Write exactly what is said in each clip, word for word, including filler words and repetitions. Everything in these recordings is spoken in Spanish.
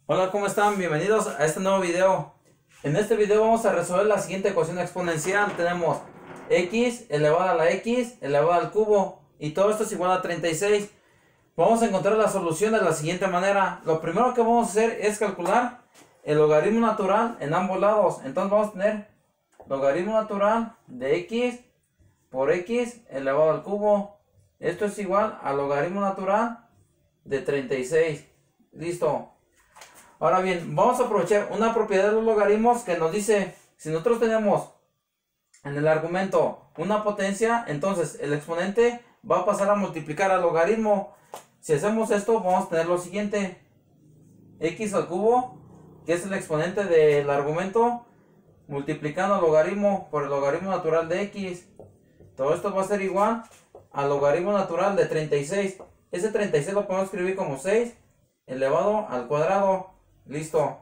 Hola, ¿cómo están? Bienvenidos a este nuevo video. En este video vamos a resolver la siguiente ecuación exponencial. Tenemos x elevado a la x elevado al cubo y todo esto es igual a treinta y seis. Vamos a encontrar la solución de la siguiente manera. Lo primero que vamos a hacer es calcular el logaritmo natural en ambos lados. Entonces vamos a tener logaritmo natural de x por x elevado al cubo. Esto es igual al logaritmo natural de treinta y seis. Listo. Ahora bien, vamos a aprovechar una propiedad de los logaritmos que nos dice, si nosotros tenemos en el argumento una potencia, entonces el exponente va a pasar a multiplicar al logaritmo. Si hacemos esto, vamos a tener lo siguiente: x al cubo, que es el exponente del argumento, multiplicando el logaritmo por el logaritmo natural de x. Todo esto va a ser igual al logaritmo natural de treinta y seis. Ese treinta y seis lo podemos escribir como seis elevado al cuadrado. Listo.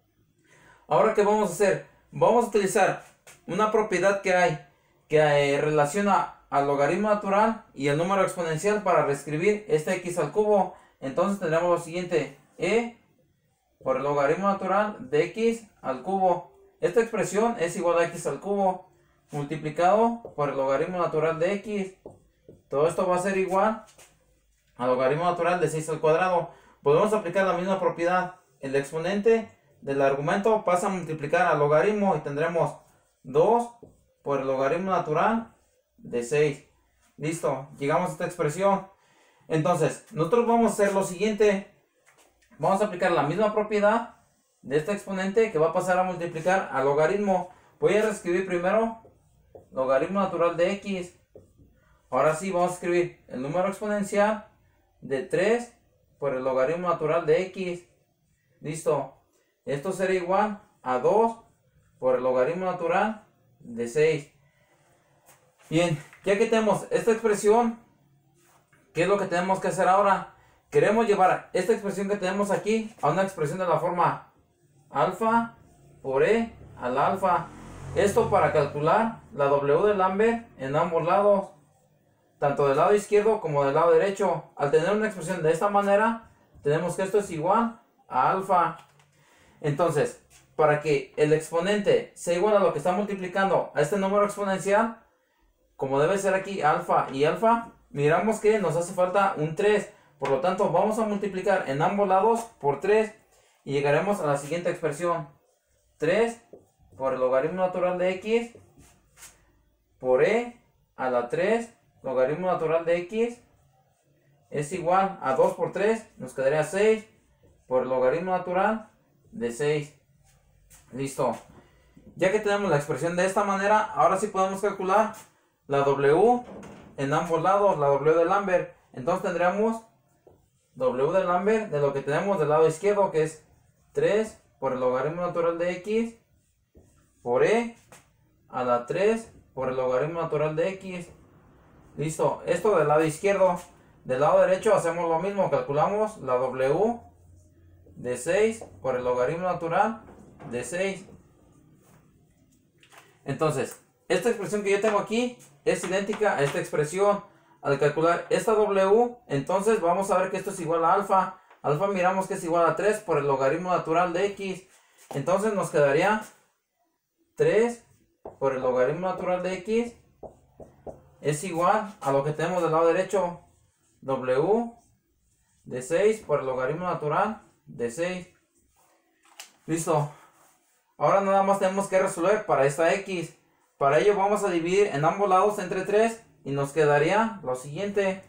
Ahora, ¿qué vamos a hacer? Vamos a utilizar una propiedad que hay que eh, relaciona al logaritmo natural y el número exponencial para reescribir este x al cubo. Entonces tendremos lo siguiente: e por el logaritmo natural de x al cubo. Esta expresión es igual a x al cubo multiplicado por el logaritmo natural de x. Todo esto va a ser igual al logaritmo natural de seis al cuadrado. Podemos aplicar la misma propiedad. El exponente del argumento pasa a multiplicar al logaritmo y tendremos dos por el logaritmo natural de seis. Listo, llegamos a esta expresión. Entonces, nosotros vamos a hacer lo siguiente. Vamos a aplicar la misma propiedad de este exponente que va a pasar a multiplicar al logaritmo. Voy a reescribir primero logaritmo natural de x. Ahora sí, vamos a escribir el número exponencial de tres por el logaritmo natural de x. Listo. Esto será igual a dos por el logaritmo natural de seis. Bien, ya que tenemos esta expresión, ¿qué es lo que tenemos que hacer ahora? Queremos llevar esta expresión que tenemos aquí a una expresión de la forma alfa por e al alfa. Esto para calcular la W de Lambert en ambos lados, tanto del lado izquierdo como del lado derecho. Al tener una expresión de esta manera, tenemos que esto es igual a alfa. Entonces, para que el exponente sea igual a lo que está multiplicando a este número exponencial, como debe ser aquí alfa y alfa, miramos que nos hace falta un tres. Por lo tanto, vamos a multiplicar en ambos lados por tres y llegaremos a la siguiente expresión: tres por el logaritmo natural de x por e a la tres logaritmo natural de x es igual a dos por tres, nos quedaría seis por el logaritmo natural de seis. Listo. Ya que tenemos la expresión de esta manera, ahora sí podemos calcular la W en ambos lados, la W de Lambert. Entonces tendríamos W de Lambert de lo que tenemos del lado izquierdo, que es tres por el logaritmo natural de x por e a la tres por el logaritmo natural de x. Listo. Esto del lado izquierdo. Del lado derecho hacemos lo mismo, calculamos la W de seis por el logaritmo natural de seis. Entonces, esta expresión que yo tengo aquí es idéntica a esta expresión. Al calcular esta W, entonces vamos a ver que esto es igual a alfa. Alfa miramos que es igual a tres por el logaritmo natural de x. Entonces nos quedaría tres por el logaritmo natural de x es igual a lo que tenemos del lado derecho: W de seis por el logaritmo natural de seis. Listo. Ahora nada más tenemos que resolver para esta x. Para ello vamos a dividir en ambos lados entre tres y nos quedaría lo siguiente: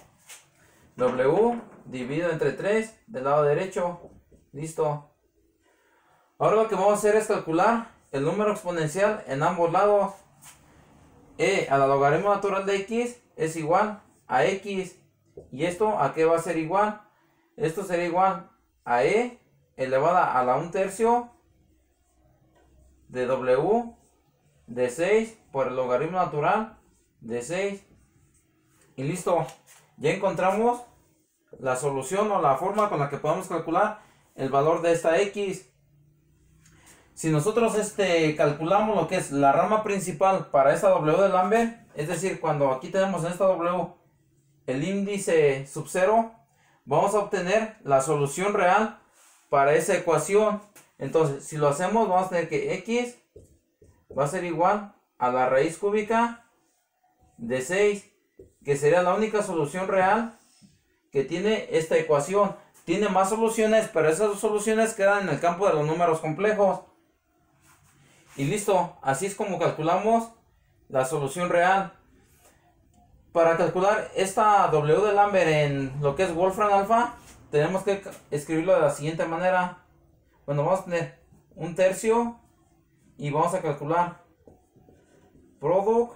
W dividido entre tres del lado derecho. Listo. Ahora lo que vamos a hacer es calcular el número exponencial en ambos lados. E a la logaritmo natural de x es igual a x. ¿Y esto a qué va a ser igual? Esto será igual a e elevada a la un tercio de W de seis por el logaritmo natural de seis. Y listo. Ya encontramos la solución o la forma con la que podemos calcular el valor de esta x. Si nosotros este, calculamos lo que es la rama principal para esta W de Lambert, es decir, cuando aquí tenemos en esta W el índice sub cero, vamos a obtener la solución real para esa ecuación. Entonces, si lo hacemos, vamos a tener que x va a ser igual a la raíz cúbica de seis, que sería la única solución real que tiene esta ecuación. Tiene más soluciones, pero esas soluciones quedan en el campo de los números complejos. Y listo, así es como calculamos la solución real. Para calcular esta W de Lambert en lo que es Wolfram alfa, tenemos que escribirlo de la siguiente manera. Bueno, vamos a tener un tercio y vamos a calcular product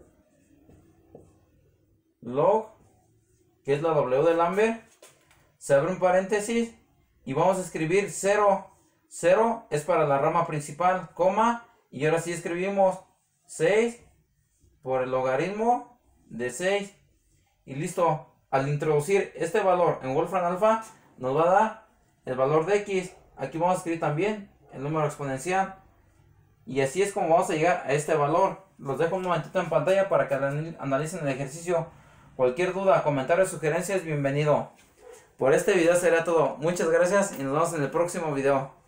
log, que es la W de Lambert. Se abre un paréntesis y vamos a escribir cero. cero es para la rama principal, coma, y ahora sí escribimos seis por el logaritmo de seis. Y listo. Al introducir este valor en Wolfram alfa, nos va a dar el valor de x. Aquí vamos a escribir también el número exponencial. Y así es como vamos a llegar a este valor. Los dejo un momentito en pantalla para que analicen el ejercicio. Cualquier duda, comentario, sugerencias, bienvenido. Por este video será todo. Muchas gracias y nos vemos en el próximo video.